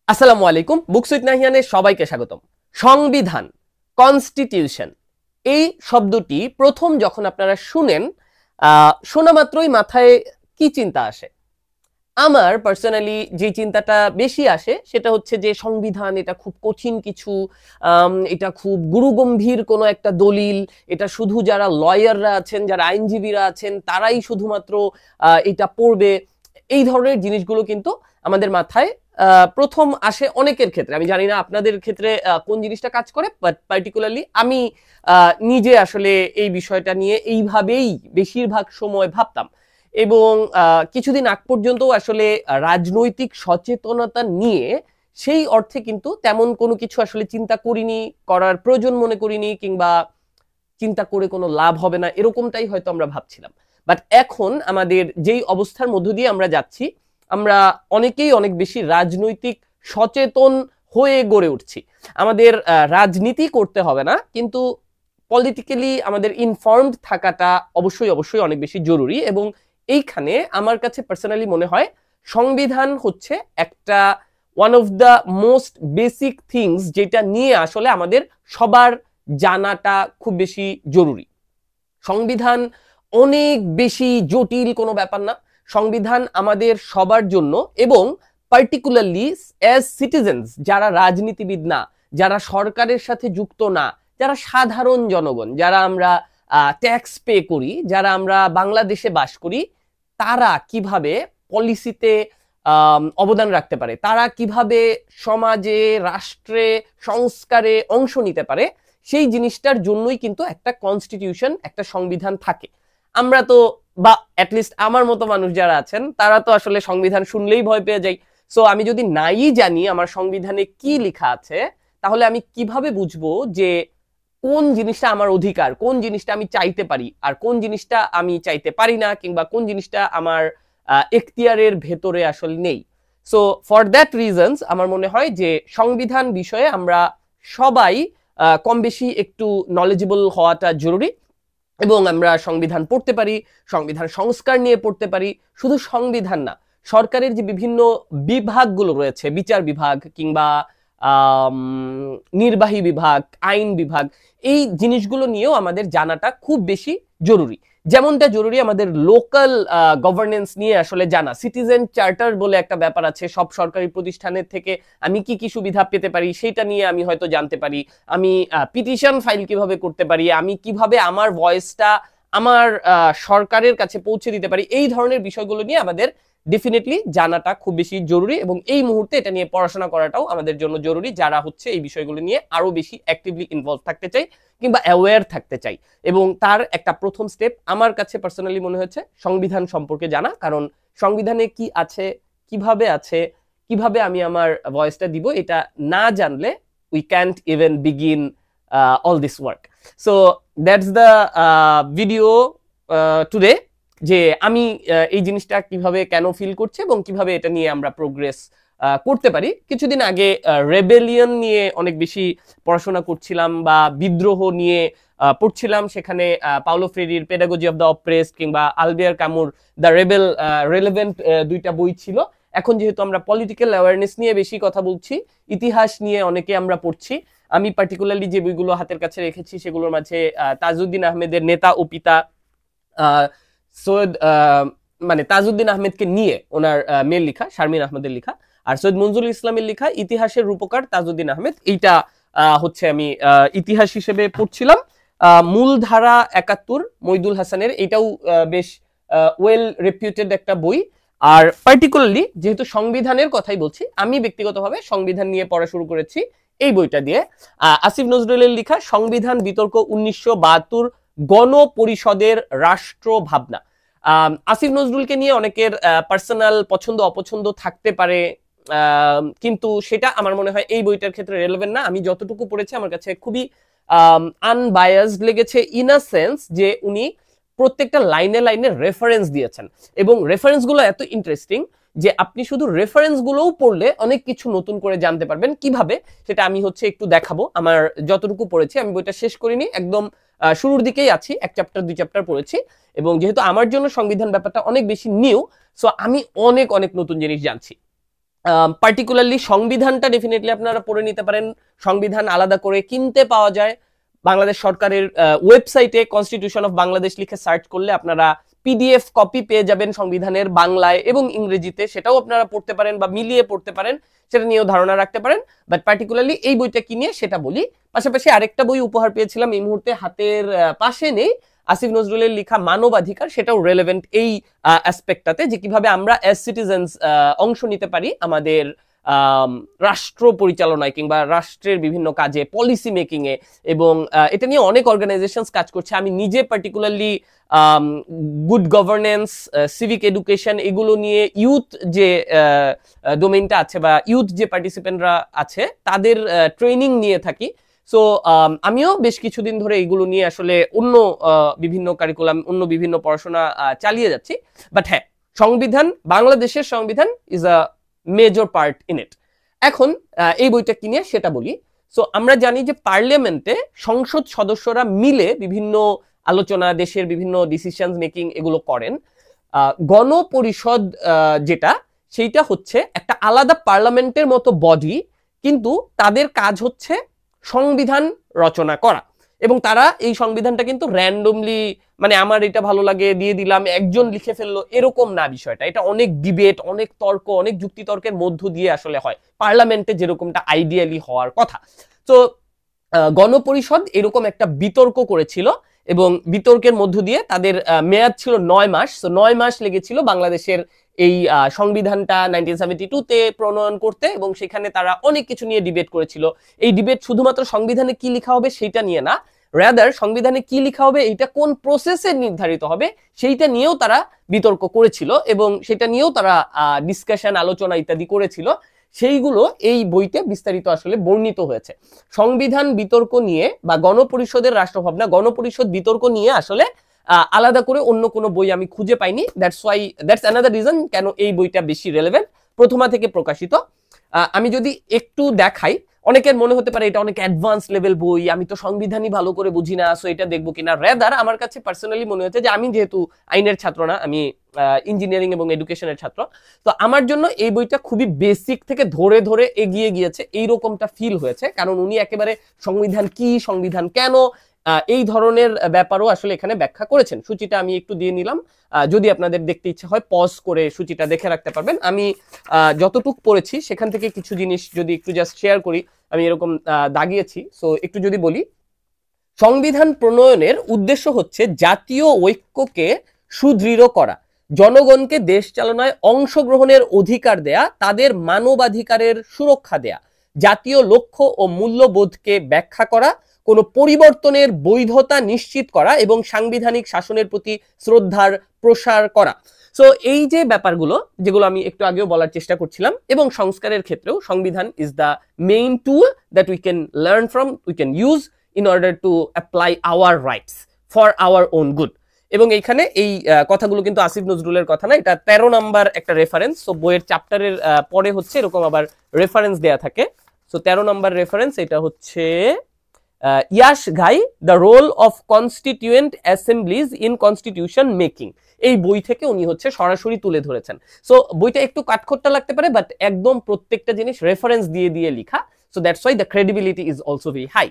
আসসালামু আলাইকুম। Books with নাহিয়ানে সবাইকে স্বাগতম। সংবিধান, কনস্টিটিউশন, এই শব্দটি প্রথম যখন আপনারা শুনেন, শোনা মাত্রই মাথায় কি চিন্তা আসে? আমার পার্সোনালি যে চিন্তাটা বেশি আসে সেটা হচ্ছে যে সংবিধান এটা খুব কঠিন কিছু, এটা খুব গুরুগম্ভীর কোনো একটা দলিল, এটা শুধু যারা লয়াররা আছেন, যারা আইনজীবীরা আছেন তারাই শুধুমাত্র এটা পড়বে। এই ধরনের জিনিসগুলো কিন্তু আমাদের মাথায় প্রথম আসে অনেকের ক্ষেত্রে। আমি জানি না আপনাদের ক্ষেত্রে কোন জিনিসটা কাজ করে, বাট পার্টিকুলারলি আমি নিজে আসলে এই বিষয়টা নিয়ে এইভাবেই বেশিরভাগ সময় ভাবতাম। এবং কিছুদিন আগ পর্যন্ত আসলে রাজনৈতিক সচেতনতা নিয়ে সেই অর্থে কিন্তু তেমন কোনো কিছু আসলে চিন্তা করিনি, করার প্রয়োজন মনে করিনি, কিংবা চিন্তা করে কোনো লাভ হবে না এরকমটাই হয়তো আমরা ভাবছিলাম। বাট এখন আমাদের যেই অবস্থার মধ্য দিয়ে আমরা যাচ্ছি, আমরা অনেকেই অনেক বেশি রাজনৈতিক সচেতন হয়ে গড়ে উঠছি। আমাদের রাজনীতি করতে হবে না, কিন্তু পলিটিক্যালি আমাদের ইনফর্মড থাকাটা অবশ্যই অবশ্যই অনেক বেশি জরুরি। এবং এইখানে আমার কাছে পার্সোনালি মনে হয় সংবিধান হচ্ছে একটা one of the most basic things, যেটা নিয়ে আসলে আমাদের সবার জানাটা খুব বেশি জরুরি। সংবিধান অনেক বেশি জটিল কোনো ব্যাপার না। সংবিধান আমাদের সবার জন্য, এবং পার্টিকুলারলি অ্যাজ সিটিজেন্স, যারা রাজনীতিবিদ না, যারা সরকারের সাথে যুক্ত না, যারা সাধারণ জনগণ, যারা আমরা ট্যাক্স পে করি, যারা আমরা বাংলাদেশে বাস করি, তারা কিভাবে পলিসিতে অবদান রাখতে পারে, তারা কিভাবে সমাজে, রাষ্ট্রে, সংস্কারে অংশ নিতে পারে, সেই জিনিসটার জন্যই কিন্তু একটা কনস্টিটিউশন, একটা সংবিধান থাকে। আমরা তো, বা অ্যাটলিস্ট আমার মতো মানুষ যারা আছেন তারা তো আসলে সংবিধান শুনলেই ভয় পেয়ে যাই। সো আমি যদি নাই জানি আমার সংবিধানে কি লেখা আছে, তাহলে আমি কিভাবে বুঝবো যে কোন জিনিসটা আমার অধিকার, কোন জিনিসটা আমি চাইতে পারি, আর কোন জিনিসটা আমি চাইতে পারি না, কিংবা কোন জিনিসটা আমার এখতিয়ারের ভেতরে আসলে নেই। সো ফর দ্যাট রিজনস আমার মনে হয় যে সংবিধান বিষয়ে আমরা সবাই কম বেশি একটু নলেজেবল হওয়াটা জরুরি। এবং আমরা সংবিধান পড়তে পারি, সংবিধান সংস্কার নিয়ে পড়তে পারি। শুধু সংবিধান না, সরকারের যে বিভিন্ন বিভাগগুলো রয়েছে, বিচার বিভাগ কিংবা নির্বাহী বিভাগ, আইন বিভাগ, এই জিনিসগুলো নিয়েও আমাদের জানাটা খুব বেশি জরুরি। যেমনটা জরুরি আমাদের লোকাল গভর্নেন্স নিয়ে আসলে জানা। সিটিজেন চার্টার বলে একটা ব্যাপার আছে, সব সরকারি প্রতিষ্ঠানের থেকে আমি কি কি সুবিধা পেতে পারি সেটা নিয়ে আমি হয়তো জানতে পারি। আমি পিটিশন ফাইল কিভাবে করতে পারি, আমি কিভাবে আমার ভয়েসটা আমার সরকারের কাছে পৌঁছে দিতে পারি, এই ধরনের বিষয়গুলো নিয়ে আমাদের ডেফিনেটলি জানাটা খুব বেশি জরুরি। এবং এই মুহূর্তে এটা নিয়ে পড়াশোনা করাটাও আমাদের জন্য জরুরি, যারা হচ্ছে এই বিষয়গুলো নিয়ে আরো বেশি অ্যাক্টিভলি ইনভলভ থাকতে চাই কিংবা অ্যাওয়্যার থাকতে চাই। এবং তার একটা প্রথম স্টেপ আমার কাছে পার্সোনালি মনে হচ্ছে সংবিধান সম্পর্কে জানা। কারণ সংবিধানে কি আছে, কিভাবে আছে, কিভাবে আমি আমার ভয়েসটা দিব, এটা না জানলে we can't even begin all this work. So that's the video today, যে আমি এই জিনিসটা কিভাবে কেন ফিল করছি এবং কিভাবে এটা নিয়ে আমরা প্রোগ্রেস করতে পারি। কিছুদিন আগে রেবেলিয়ন নিয়ে অনেক বেশি পড়াশোনা করছিলাম, বা বিদ্রোহ নিয়ে পড়ছিলাম। সেখানে পাওলো ফ্রেরির পেডাগজি অফ দ্য অপ্রেসড কিংবা আলবেয়ার কামুর দ্য রেবেল, রেলেভেন্ট দুইটা বই ছিল। এখন যেহেতু আমরা পলিটিক্যাল অ্যাওয়ারনেস নিয়ে বেশি কথা বলছি, ইতিহাস নিয়ে অনেকে আমরা পড়ছি। আমি পার্টিকুলারলি যে বইগুলো হাতের কাছে রেখেছি সেগুলোর মাঝে তাজউদ্দিন আহমেদের নেতা ও পিতা, সৈয়দ মানে তাজউদ্দিন আহমেদকে নিয়ে ওনার মেয়ের লেখা শারমিন আহমেদের লেখা, আর সৈয়দ মঞ্জুরুল ইসলামের লেখা ইতিহাসের রূপকার তাজউদ্দিন আহমেদ, এইটা হচ্ছে আমি ইতিহাস হিসেবে পড়ছিলাম। মূলধারা ৭১ মইদুল হাসানের, এটাও বেশ ওয়েল রেপিউটেড একটা বই। আর পার্টিকুলারলি যেহেতু সংবিধানের কথাই বলছি, আমি ব্যক্তিগতভাবে সংবিধান নিয়ে পড়া শুরু করেছি এই বইটা দিয়ে। আসিফ নজরুলের লেখা সংবিধান বিতর্ক ১৯৭২ গণপরিষদের রাষ্ট্র ভাবনা। আসিফ নজরুলকে নিয়ে অনেকের পার্সোনাল পছন্দ অপছন্দ থাকতে পারে, কিন্তু সেটা আমার মনে হয় এই বইটার ক্ষেত্রে রেলেভেন্ট না। আমি যতটুকু পড়েছি আমার কাছে খুবই আনবায়াসড লেগেছে, ইন আ সেন্স যে উনি প্রত্যেকটা লাইনে লাইনে রেফারেন্স দিয়েছেন, এবং রেফারেন্সগুলো এত ইন্টারেস্টিং যে আপনি শুধু রেফারেন্সগুলোও পড়লে অনেক কিছু নতুন করে জানতে পারবেন। কিভাবে সেটা আমি হচ্ছে একটু দেখাবো। আমার যতটুকু পড়েছি, আমি বইটা শেষ করিনি, একদম শুরুর দিকেই আছি, এক চ্যাপ্টার দুই চ্যাপ্টার পড়েছি। এবং যেহেতু আমার জন্য সংবিধান ব্যাপারটা অনেক বেশি নিউ, সো আমি অনেক অনেক নতুন জিনিস জানছি। পার্টিকুলারলি সংবিধানটা ডেফিনেটলি আপনারা পড়ে নিতে পারেন। সংবিধান আলাদা করে কিনতে পাওয়া যায় বাংলাদেশ সরকারের ওয়েবসাইটে, কনস্টিটিউশন অফ বাংলাদেশ লিখে সার্চ করলে আপনারা পিডিএফ কপি পেয়ে যাবেন সংবিধানের বাংলায় এবং ইংরেজিতে, সেটাও আপনারা পড়তে পারেন বা মিলিয়ে পড়তে পারেন, সেটা নিয়েও ধারণা রাখতে পারেন। বাট পার্টিকুলারলি এই বইটা কি নিয়ে সেটা বলি। পাশাপাশি আরেকটা বই উপহার পেয়েছিলাম, এই মুহূর্তে হাতের পাশে নেই, আসিফ নজরুলের লেখা মানবাধিকার, সেটাও রেলেভেন্ট এই অ্যাসপেক্টটাতে, যে কিভাবে আমরা অ্যাজ সিটিজেন্স অংশ নিতে পারি আমাদের রাষ্ট্র পরিচালনায় কিংবা রাষ্ট্রের বিভিন্ন কাজে, পলিসি মেকিং এ, এবং এটা নিয়ে অনেক অর্গানাইজেশনস কাজ করছে। আমি নিজে particularly good governance, civic education, এগুলো নিয়ে ইউথ যে ডোমেইনটা আছে বা ইউথ যে পার্টিসিপেন্টরা আছে তাদের ট্রেনিং নিয়ে থাকি। সো আমিও বেশ কিছুদিন ধরে এইগুলো নিয়ে আসলে অন্য বিভিন্ন কারিকুলাম, অন্য বিভিন্ন পড়াশোনা চালিয়ে যাচ্ছি। বাট হ্যাঁ, সংবিধান, বাংলাদেশের সংবিধান is a major part in it. এখন এই বইটা কি নিয়ে সেটা বলি। সো আমরা জানি যে পার্লামেন্টে সংসদ সদস্যরা মিলে বিভিন্ন আলোচনা, দেশের বিভিন্ন ডিসিশন মেকিং এগুলো করেন। গণপরিষদ যেটা, সেইটা হচ্ছে একটা আলাদা পার্লামেন্টের মতো বডি, কিন্তু তাদের কাজ হচ্ছে সংবিধান রচনা করা। এবং তারা এই সংবিধানটা কিন্তু র্যান্ডমলি, মানে আমার এটা ভালো লাগে দিয়ে দিলাম, একজন লিখে ফেললো, এরকম না বিষয়টা। এটা অনেক ডিবেট, অনেক তর্ক, অনেক যুক্তিতর্কের মধ্য দিয়ে আসলে হয়, পার্লামেন্টে যেরকমটা আইডিয়ালি হওয়ার কথা। তো গণপরিষদ এরকম একটা বিতর্ক করেছিল এবং বিতর্কের মধ্য দিয়ে তাদের মেয়াদ ছিল 9 মাস। তো 9 মাস লেগেছিল বাংলাদেশের এই সংবিধানটা 1972-তে প্রণয়ন করতে, এবং সেখানে তারা অনেক কিছু নিয়ে ডিবেট করেছিল। এই ডিবেট শুধুমাত্র সংবিধানে কি লেখা হবে সেইটা নিয়ে না, রাদার সংবিধানে কি লেখা হবে, এটা কোন প্রসেসে নির্ধারিত হবে সেইটা নিয়েও তারা বিতর্ক করেছিল, এবং সেটা নিয়েও তারা ডিসকাশন, আলোচনা ইত্যাদি করেছিল। সেইগুলো এই বইতে বিস্তারিত আসলে বর্ণিত হয়েছে। সংবিধান বিতর্ক নিয়ে বা গণপরিষদের রাষ্ট্রভাবনা, গণপরিষদ বিতর্ক নিয়ে আসলে আলাদা করে অন্য কোনো বই আমি খুঁজে পাইনি। দ্যাটস অ্যানাদার রিজন কেন এই বইটা বেশি রেলেভেন্ট, প্রথমা থেকে প্রকাশিত। আমি যদি একটু দেখাই, অনেকের মনে হতে পারে এটা অনেক অ্যাডভান্স লেভেল বই, আমি তো সংবিধানই ভালো করে বুঝি না, সো এটা দেখবো কিনা। রেদার আমার কাছে পার্সোনালি মনে হচ্ছে যে আমি যেহেতু আইনের ছাত্র না, আমি ইঞ্জিনিয়ারিং এবং এডুকেশনের ছাত্র, তো আমার জন্য এই বইটা খুবই বেসিক থেকে ধরে ধরে এগিয়ে গিয়েছে এইরকমটা ফিল হয়েছে। কারণ উনি একেবারে সংবিধান কি, সংবিধান কেন, এই ধরনের ব্যাপারও আসলে এখানে ব্যাখ্যা করেছেন। সূচিটা আমি একটু দিয়ে নিলাম, যদি আপনাদের দেখতে ইচ্ছা হয় পজ করে সূচিটা দেখে রাখতে পারবেন। আমি যতটুকু পড়েছি সেখান থেকে কিছু জিনিস যদি একটু জাস্ট শেয়ার করি, আমি এরকম দাগিয়েছি। সো একটু যদি বলি, সংবিধান প্রণয়নের উদ্দেশ্য হচ্ছে জাতীয় ঐক্যকে সুদৃঢ় করা, জনগণকে দেশ চালনায় অংশগ্রহণের অধিকার দেয়া, তাদের মানবাধিকারের সুরক্ষা দেয়া, জাতীয় লক্ষ্য ও মূল্যবোধকে ব্যাখ্যা করা, কোনো পরিবর্তনের বৈধতা নিশ্চিত করা এবং সাংবিধানিক শাসনের প্রতি শ্রদ্ধার প্রসার করা। সো এই যে ব্যাপারগুলো, যেগুলো আমি একটু আগেও বলার চেষ্টা করছিলাম, এবং সংস্কারের ক্ষেত্রেও সংবিধান is the main tool that we can learn from, we can use in order to apply our rights for our own good। এবং এইখানে এই কথাগুলো কিন্তু আসিফ নজরুলের কথা না, এটা 13 নাম্বার একটা রেফারেন্স। সো বইয়ের চ্যাপ্টারের পরে হচ্ছে এরকম আবার রেফারেন্স দেয়া থাকে। সো 13 নাম্বার রেফারেন্স, এটা হচ্ছে Yash Ghai, the role of constituent assemblies in constitution making. এই বই থেকে উনি হচ্ছে সরাসরি তুলে ধরেছেন। সো বইটা একটু কাঠখোট্টা লাগতে পারে, বাট একদম প্রত্যেকটা জিনিস রেফারেন্স দিয়ে দিয়ে লেখা। So that's why the credibility is also very high.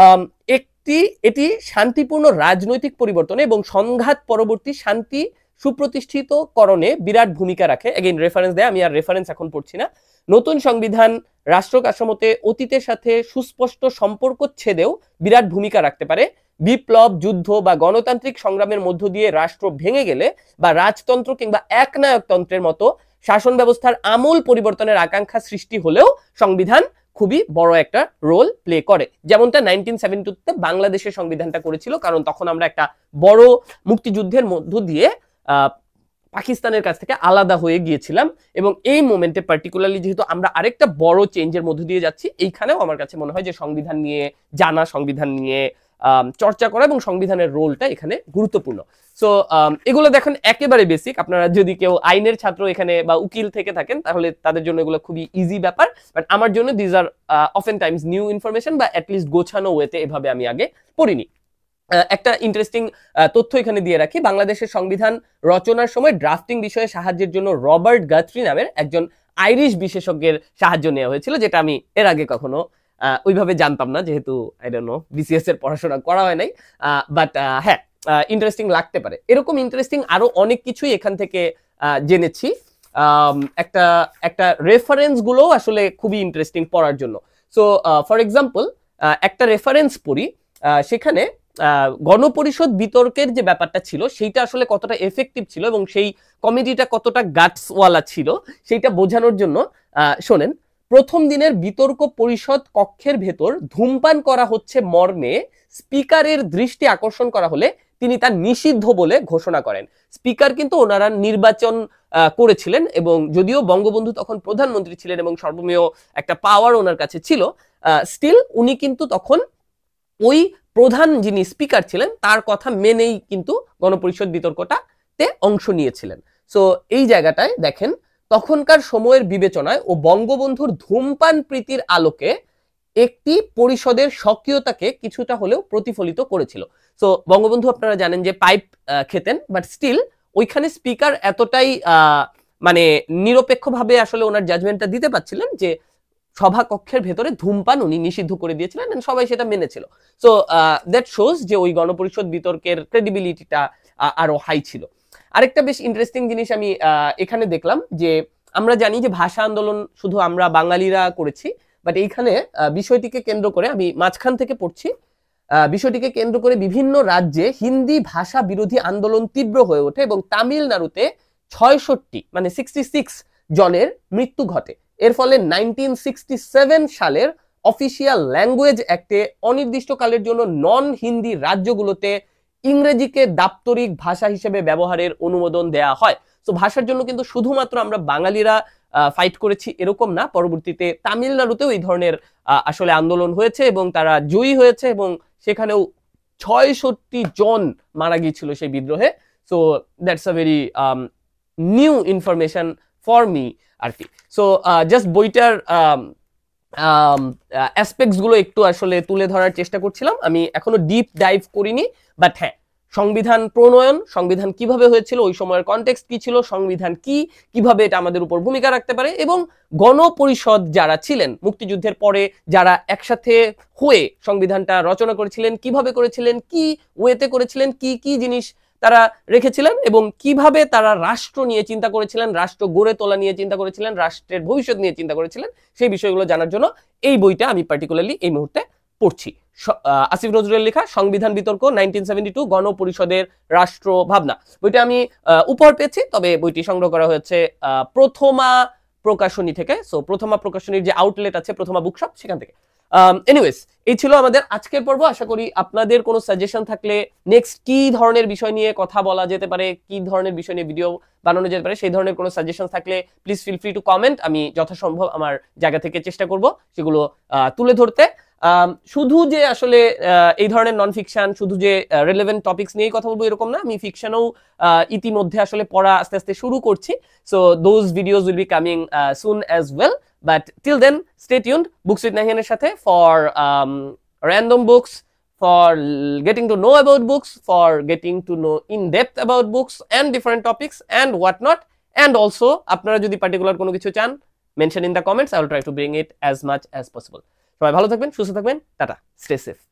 এটি শান্তিপূর্ণ রাজনৈতিক পরিবর্তনে এবং সংঘাত পরবর্তী শান্তি সুপ্রতিষ্ঠিতকরণে বিরাট ভূমিকা রাখে। এগেইন রেফারেন্স দেয়, আমি আর রেফারেন্স এখন পড়ছি না। নতুন সংবিধান রাষ্ট্র কাঠামোতে অতীতের সাথে সুস্পষ্ট সম্পর্ক ছেদেও বিরাট ভূমিকা রাখতে পারে। বিপ্লব, যুদ্ধ বা গণতান্ত্রিক সংগ্রামের মধ্য দিয়ে রাষ্ট্র ভেঙে গেলে বা রাজতন্ত্র কিংবা একনায়কতন্ত্রের মতো শাসন ব্যবস্থার আমূল পরিবর্তনের আকাঙ্ক্ষা সৃষ্টি হলেও সংবিধান খুবই বড় একটা রোল প্লে করে, যেমনটা 1972-তে বাংলাদেশের সংবিধানটা করেছিল। কারণ তখন আমরা একটা বড় মুক্তিযুদ্ধের মধ্য দিয়ে পাকিস্তানের কাছ থেকে আলাদা হয়ে গিয়েছিলাম, এবং এই মোমেন্টে পার্টিকুলারলি যেহেতু আমরা আরেকটা বড় চেঞ্জের মধ্য দিয়ে যাচ্ছি, এইখানেও আমার কাছে মনে হয় যে সংবিধান নিয়ে জানা, সংবিধান নিয়ে চর্চা করা এবং সংবিধানের রোলটা এখানে গুরুত্বপূর্ণ। সো এগুলো দেখেন একেবারে বেসিক, আপনারা যদি কেউ আইনের ছাত্র এখানে বা উকিল থেকে থাকেন তাহলে তাদের জন্য এগুলো খুবই ইজি ব্যাপার, বাট আমার জন্য these are often times new information, বা অ্যাটলিস্ট গোছানো ওয়েতে এভাবে আমি আগে পড়িনি। একটা ইন্টারেস্টিং তথ্য এখানে দিয়ে রাখি, বাংলাদেশের সংবিধান রচনার সময় ড্রাফটিং বিষয়ে সাহায্যের জন্য রবার্ট গাথরি নামের একজন আইরিশ বিশেষজ্ঞের সাহায্য নেওয়া হয়েছিল, যেটা আমি এর আগে কখনো ওইভাবে জানতাম না, যেহেতু আই ডোন্ট নো বিসিএস এর পড়াশোনা করা হয় নাই। বাট হ্যাঁ, ইন্টারেস্টিং লাগতে পারে। এরকম ইন্টারেস্টিং আরো অনেক কিছুই এখান থেকে জেনেছি। একটা একটা রেফারেন্স গুলো আসলে খুবই ইন্টারেস্টিং পড়ার জন্য। সো ফর এক্সাম্পল একটা রেফারেন্স পড়ি, সেখানে গণপরিষদ বিতর্কের যে ব্যাপারটা ছিল সেইটা আসলে কতটা এফেক্টিভ ছিল এবং সেই কমিটিটা কতটা গাটসওয়ালা ছিল সেইটা বোঝানোর জন্য শোনেন। প্রথম দিনের বিতর্ক পরিষদ কক্ষের ভেতর ধূমপান করা হচ্ছে মর্মে স্পিকারের দৃষ্টি আকর্ষণ করা হলে তিনি তা নিষিদ্ধ বলে ঘোষণা করেন। স্পিকার কিন্তু ওনারা নির্বাচন করেছিলেন, এবং যদিও বঙ্গবন্ধু তখন প্রধানমন্ত্রী ছিলেন এবং সর্বমেয় একটা পাওয়ার ওনার কাছে ছিল, স্টিল উনি কিন্তু তখন ওই প্রধান যিনি স্পিকার ছিলেন তার কথা মেনেই কিন্তু গণপরিষদ বিতর্কটাতে অংশ নিয়েছিলেন। সো এই জায়গাটায় দেখেন, তখনকার সময়ের বিবেচনায় ও বঙ্গবন্ধুর ধূমপান প্রীতির আলোকে একটি পরিষদের সক্রিয়তাকে কিছুটা হলেও প্রতিফলিত করেছিল। সো বঙ্গবন্ধু আপনারা জানেন যে পাইপ খেতেন, বাট স্টিল ওইখানে স্পিকার এতটাই মানে নিরপেক্ষভাবে আসলে ওনার জাজমেন্টটা দিতে পারছিলেন যে সভা কক্ষের ভেতরে ধূমপান উনি নিষিদ্ধ করে দিয়েছিলেন, সবাই সেটা মেনেছিল। সো দ্যাট শোজ যে ওই গণপরিষদ বিতর্কের ক্রেডিবিলিটিটা আরো হাই ছিল। আরেকটা বেশ ইন্টারেস্টিং জিনিস আমি এখানে দেখলাম যে আমরা জানি যে ভাষা আন্দোলন শুধু আমরা বাঙালিরা করেছি, বাট এইখানে বিষয়টিকে কেন্দ্র করে আমি মাঝখান থেকে পড়ছি, বিষয়টিকে কেন্দ্র করে বিভিন্ন রাজ্যে হিন্দি ভাষা বিরোধী আন্দোলন তীব্র হয়ে ওঠে এবং তামিলনাড়ুতে 66 মানে 66 জনের মৃত্যু ঘটে। এর ফলে 1967 সালের অফিসিয়াল ল্যাঙ্গুয়েজ অ্যাক্টে অনির্দিষ্টকালের জন্য নন হিন্দি রাজ্যগুলোতে ইংরেজিকে দাপ্তরিক ভাষা হিসেবে ব্যবহারের অনুমোদন দেয়া হয়। তো ভাষার জন্য কিন্তু শুধুমাত্র আমরা বাঙালিরা ফাইট করেছি এরকম না, পরবর্তীতে তামিলনাড়ুতেও এই ধরনের আসলে আন্দোলন হয়েছে এবং তারা জয়ী হয়েছে এবং সেখানেও 66 জন মারা গিয়েছিল সেই বিদ্রোহে। So that's a very new information for me আর কি। সো জাস্ট বইটার অ্যাসপেক্টস গুলো একটু আসলে তুলে ধরার চেষ্টা করছিলাম। আমি এখনো ডিপ ডাইভ করিনি, বাট হ্যাঁ, সংবিধান প্রণয়ন, সংবিধান কিভাবে হয়েছিল, ওই সময়ের কনটেক্সট কি ছিল, সংবিধান কি, কিভাবে এটা আমাদের উপর ভূমিকা রাখতে পারে, এবং গণপরিষদ যারা ছিলেন মুক্তিযুদ্ধের পরে যারা একসাথে হয়ে সংবিধানটা রচনা করেছিলেন, কিভাবে করেছিলেন, কি ওয়েতে করেছিলেন, কি কি জিনিস তারা রেখেছিলেন এবং কিভাবে তারা রাষ্ট্র নিয়ে চিন্তা করেছিলেন, রাষ্ট্র গড়ে তোলা নিয়ে চিন্তা করেছিলেন, রাষ্ট্রের ভবিষ্যৎ নিয়ে চিন্তা করেছিলেন, সেই বিষয়গুলো জানার জন্য এই বইটা আমি পার্টিকুলারলি এই মুহূর্তে পড়ছি। আসিফ নজরুলের লেখা সংবিধান বিতর্ক 1972 গণপরিষদের রাষ্ট্র ভাবনা। বইটা আমি উপহার পেয়েছি, তবে বইটি সংগ্রহ করা হয়েছে প্রথমা প্রকাশনী থেকে। সো প্রথমা প্রকাশনীর যে আউটলেট আছে প্রথমা বুকশপ, সেখান থেকে। এনিওয়েজ, এই ছিল আমাদের আজকের পর্ব। আশা করি আপনাদের কোনো সাজেশন থাকলে নেক্সট কি ধরনের বিষয় নিয়ে কথা বলা যেতে পারে, কি ধরনের বিষয় নিয়ে ভিডিও বানানো যেতে পারে, সেই ধরনের কোনো সাজেশন থাকলে please feel free to comment. আমি যথাসম্ভব আমার জায়গা থেকে চেষ্টা করব সেগুলো তুলে ধরতে। শুধু যে আসলে এই ধরনের নন ফিকশন, শুধু যে রিলেভেন্ট টপিকস নিয়েই কথা বলবো এরকম না, আমি ফিকশনও ইতিমধ্যে আসলে পড়া আস্তে আস্তে শুরু করছি। So those videos will be coming soon as well, but till then stay tuned books with নাহিয়ানের সাথে for random books, for getting to know about books, for getting to know in depth about books and different topics and what not. And also আপনারা যদি particular কোনো কিছু চান, mention in the comments, I will try to bring it as much as possible. সবাই ভালো থাকবেন, সুস্থ থাকবেন, টাটা, স্টে সেফ।